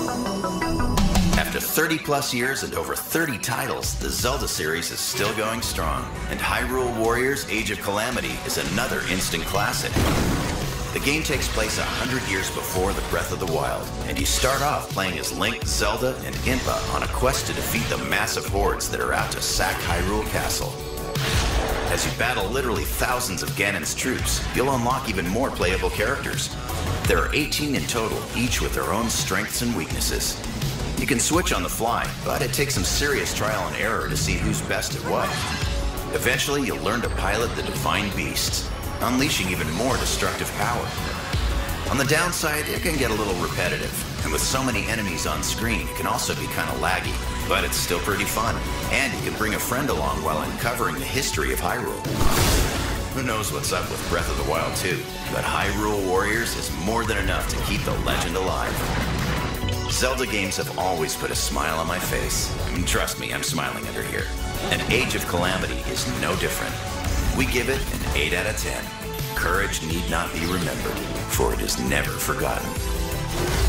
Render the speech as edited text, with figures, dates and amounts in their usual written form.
After 30 plus years and over 30 titles, the Zelda series is still going strong, and Hyrule Warriors Age of Calamity is another instant classic. The game takes place 100 years before the Breath of the Wild, and you start off playing as Link, Zelda, and Impa on a quest to defeat the massive hordes that are out to sack Hyrule Castle. As you battle literally thousands of Ganon's troops, you'll unlock even more playable characters. There are 18 in total, each with their own strengths and weaknesses. You can switch on the fly, but it takes some serious trial and error to see who's best at what. Eventually, you'll learn to pilot the Divine Beasts, unleashing even more destructive power. On the downside, it can get a little repetitive, and with so many enemies on screen, it can also be kind of laggy, but it's still pretty fun, and you can bring a friend along while uncovering the history of Hyrule. Who knows what's up with Breath of the Wild 2, but Hyrule Warriors is more than enough to keep the legend alive. Zelda games have always put a smile on my face. And trust me, I'm smiling under here. And Age of Calamity is no different. We give it an 8 out of 10. Courage need not be remembered, for it is never forgotten.